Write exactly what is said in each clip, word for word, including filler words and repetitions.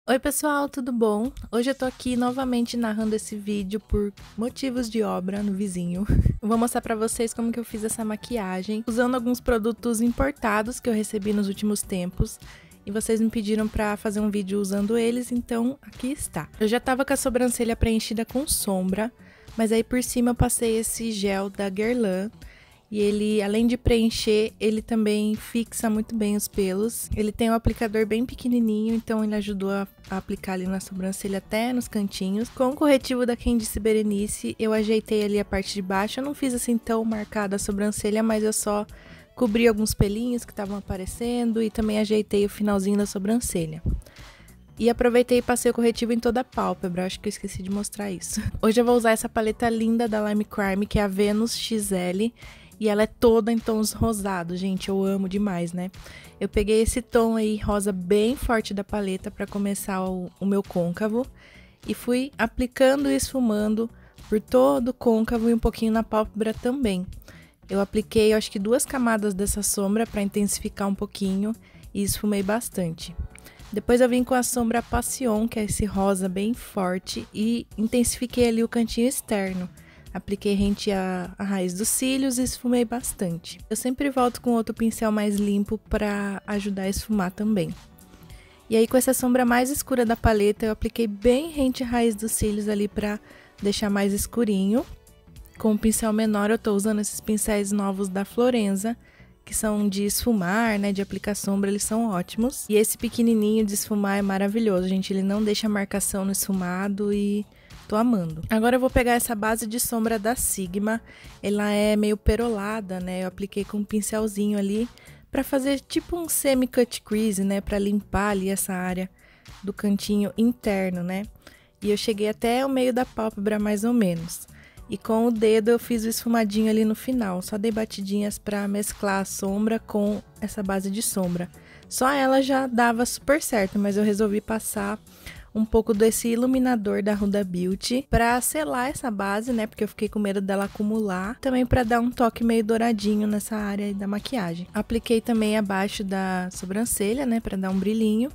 Oi pessoal, tudo bom? Hoje eu tô aqui novamente narrando esse vídeo por motivos de obra no vizinho. Vou mostrar pra vocês como que eu fiz essa maquiagem, usando alguns produtos importados que eu recebi nos últimos tempos. E vocês me pediram pra fazer um vídeo usando eles, então aqui está. Eu já tava com a sobrancelha preenchida com sombra, mas aí por cima eu passei esse gel da Guerlain. E ele, além de preencher, ele também fixa muito bem os pelos. Ele tem um aplicador bem pequenininho, então ele ajudou a, a aplicar ali na sobrancelha até nos cantinhos. Com o corretivo da Quem Disse Berenice, eu ajeitei ali a parte de baixo. Eu não fiz assim tão marcada a sobrancelha, mas eu só cobri alguns pelinhos que estavam aparecendo e também ajeitei o finalzinho da sobrancelha. E aproveitei e passei o corretivo em toda a pálpebra, acho que eu esqueci de mostrar isso. Hoje eu vou usar essa paleta linda da Lime Crime, que é a Venus X L. E ela é toda em tons rosados, gente, eu amo demais, né? Eu peguei esse tom aí, rosa bem forte da paleta para começar o, o meu côncavo. E fui aplicando e esfumando por todo o côncavo e um pouquinho na pálpebra também. Eu apliquei, eu acho que duas camadas dessa sombra para intensificar um pouquinho e esfumei bastante. Depois eu vim com a sombra Passion, que é esse rosa bem forte, e intensifiquei ali o cantinho externo. Apliquei rente à, à raiz dos cílios e esfumei bastante. Eu sempre volto com outro pincel mais limpo para ajudar a esfumar também. E aí com essa sombra mais escura da paleta, eu apliquei bem rente à raiz dos cílios ali para deixar mais escurinho. Com o pincel menor eu tô usando esses pincéis novos da Florenza, que são de esfumar, né, de aplicar sombra, eles são ótimos. E esse pequenininho de esfumar é maravilhoso, gente, ele não deixa marcação no esfumado e tô amando. Agora eu vou pegar essa base de sombra da Sigma, ela é meio perolada, né, eu apliquei com um pincelzinho ali pra fazer tipo um semi-cut crease, né, pra limpar ali essa área do cantinho interno, né. E eu cheguei até o meio da pálpebra mais ou menos. E com o dedo eu fiz o esfumadinho ali no final, só dei batidinhas pra mesclar a sombra com essa base de sombra. Só ela já dava super certo, mas eu resolvi passar um pouco desse iluminador da Huda Beauty pra selar essa base, né, porque eu fiquei com medo dela acumular. Também pra dar um toque meio douradinho nessa área da maquiagem. Apliquei também abaixo da sobrancelha, né, pra dar um brilhinho.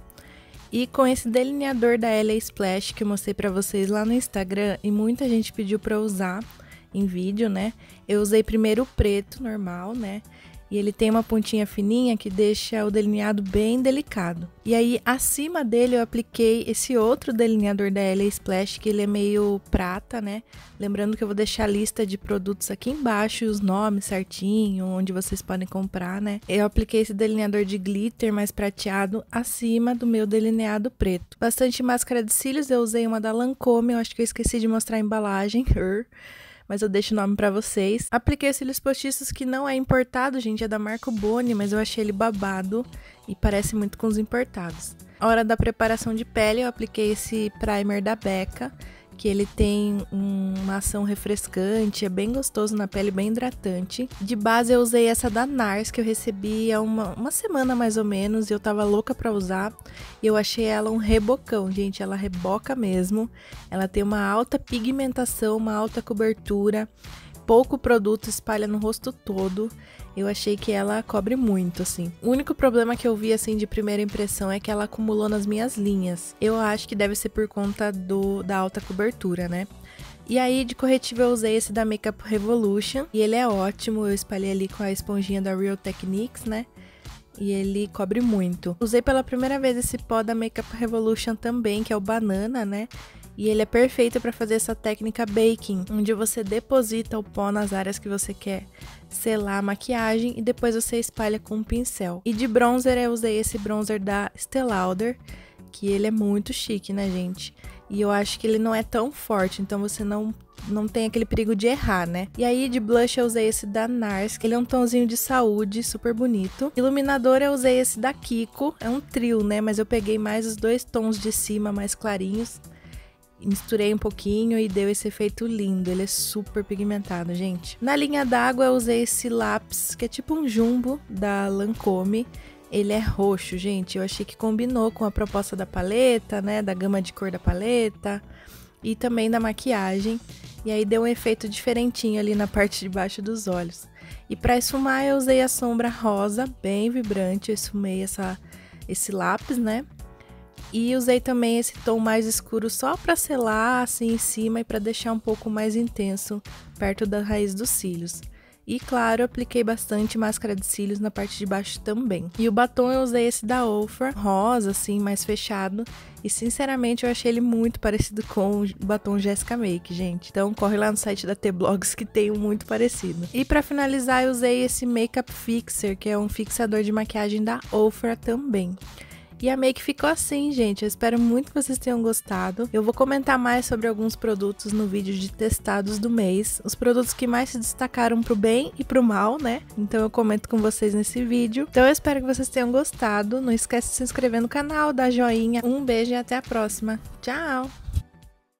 E com esse delineador da L A Splash que eu mostrei pra vocês lá no Instagram e muita gente pediu pra usar em vídeo, né? Eu usei primeiro o preto normal, né? E ele tem uma pontinha fininha que deixa o delineado bem delicado. E aí, acima dele, eu apliquei esse outro delineador da L A Splash, que ele é meio prata, né? Lembrando que eu vou deixar a lista de produtos aqui embaixo e os nomes certinho, onde vocês podem comprar, né? Eu apliquei esse delineador de glitter mais prateado acima do meu delineado preto. Bastante máscara de cílios, eu usei uma da Lancôme, eu acho que eu esqueci de mostrar a embalagem. Mas eu deixo o nome pra vocês. Apliquei cílios postiços que não é importado, gente, é da Marco Boni, mas eu achei ele babado e parece muito com os importados. A hora da preparação de pele, eu apliquei esse primer da Becca, que ele tem uma ação refrescante, é bem gostoso na pele, bem hidratante. De base eu usei essa da Nars, que eu recebi há uma, uma semana mais ou menos, e eu tava louca pra usar. E eu achei ela um rebocão, gente, ela reboca mesmo. Ela tem uma alta pigmentação, uma alta cobertura, pouco produto, espalha no rosto todo. Eu achei que ela cobre muito, assim. O único problema que eu vi, assim, de primeira impressão é que ela acumulou nas minhas linhas. Eu acho que deve ser por conta do, da alta cobertura, né? E aí, de corretivo, eu usei esse da Makeup Revolution. E ele é ótimo, eu espalhei ali com a esponjinha da Real Techniques, né? E ele cobre muito. Usei pela primeira vez esse pó da Makeup Revolution também, que é o banana, né? E ele é perfeito para fazer essa técnica baking, onde você deposita o pó nas áreas que você quer selar a maquiagem e depois você espalha com um pincel. E de bronzer eu usei esse bronzer da Estée Lauder, que ele é muito chique, né, gente? E eu acho que ele não é tão forte, então você não, não tem aquele perigo de errar, né? E aí de blush eu usei esse da Nars, que ele é um tonzinho de saúde, super bonito. Iluminador eu usei esse da Kiko, é um trio, né? Mas eu peguei mais os dois tons de cima, mais clarinhos. Misturei um pouquinho e deu esse efeito lindo, ele é super pigmentado, gente. Na linha d'água eu usei esse lápis, que é tipo um jumbo da Lancôme. Ele é roxo, gente, eu achei que combinou com a proposta da paleta, né, da gama de cor da paleta e também da maquiagem. E aí deu um efeito diferentinho ali na parte de baixo dos olhos. E para esfumar eu usei a sombra rosa, bem vibrante, eu esfumei essa, esse lápis, né. E usei também esse tom mais escuro só pra selar assim em cima e pra deixar um pouco mais intenso perto da raiz dos cílios. E claro, apliquei bastante máscara de cílios na parte de baixo também. E o batom eu usei esse da Ofra, rosa assim, mais fechado. E sinceramente eu achei ele muito parecido com o batom Jessica Make, gente. Então corre lá no site da T-Blogs que tem um muito parecido. E pra finalizar eu usei esse Makeup Fixer, que é um fixador de maquiagem da Ofra também. E a make ficou assim, gente. Eu espero muito que vocês tenham gostado. Eu vou comentar mais sobre alguns produtos no vídeo de testados do mês. Os produtos que mais se destacaram pro bem e pro mal, né? Então eu comento com vocês nesse vídeo. Então eu espero que vocês tenham gostado. Não esquece de se inscrever no canal, dar joinha. Um beijo e até a próxima. Tchau!